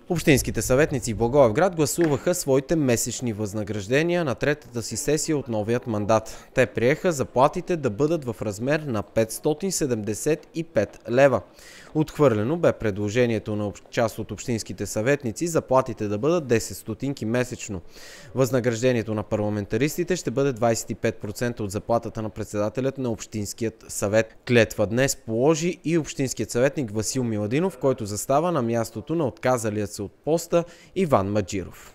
Общинските съветници в Благоевград гласуваха своите месечни възнаграждения на третата си сесия от новият мандат. Те приеха заплатите да бъдат в размер на 575 лева. Отхвърлено бе предложението на част от общинските съветници заплатите да бъдат 10 стотинки месечно. Възнаграждението на парламентаристите ще бъде 25% от заплатата на председателят на Общинският съвет. Клетва днес положи и общинският съветник Васил Миладинов, който застава на мястото на отказалият се от поста Иван Маджиров.